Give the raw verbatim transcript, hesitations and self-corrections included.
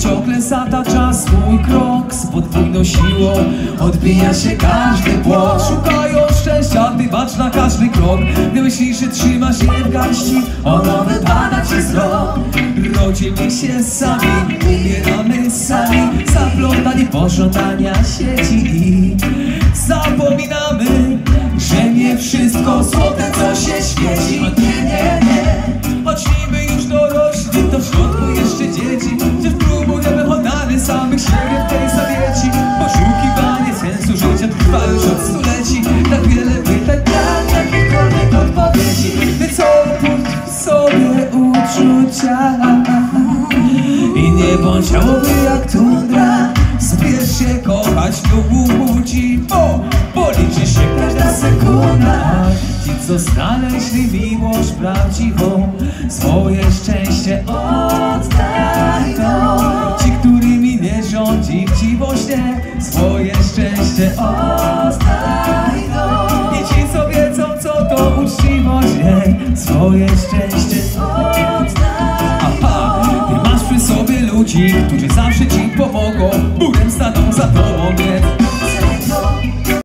ciągle zatacza swój krok. Z podwójną siłą odbija się każdy płot. Szukają szczęścia, gdy bacz na każdy krok. Gdy myślisz, że trzymasz je w garści, ono wypada ci z rąk. Rodzimy się sami, umieramy sami. Zaplątani pożądania sieci i zapominamy, że nie wszystko złote, co się świeci. Nie, nie, nie. Choć niby już dorośli, to w środku jeszcze dzieci. Wciąż próbujemy hodany samych siebie w tej zawieci. Poszukiwanie sensu życia trwa już od stuleci. Tak wiele pytań, brak jakichkolwiek odpowiedzi. Więc opuść w sobie uczucia i nie bądź jałowy jak tundra. Zbierz się kochać lub łudzi, bo, bo liczy się każda sekunda. Ci, co znaleźli miłość prawdziwą, swoje szczęście oddajną. Ci, którymi nie rządzi chciwość, nie, swoje szczęście oddajną. I ci, co wiedzą, co to uczciwość, nie, swoje szczęście oddajną. Aha, ty masz przy sobie ludzi, którzy zawsze ci pomogą, murem staną za tobą, więc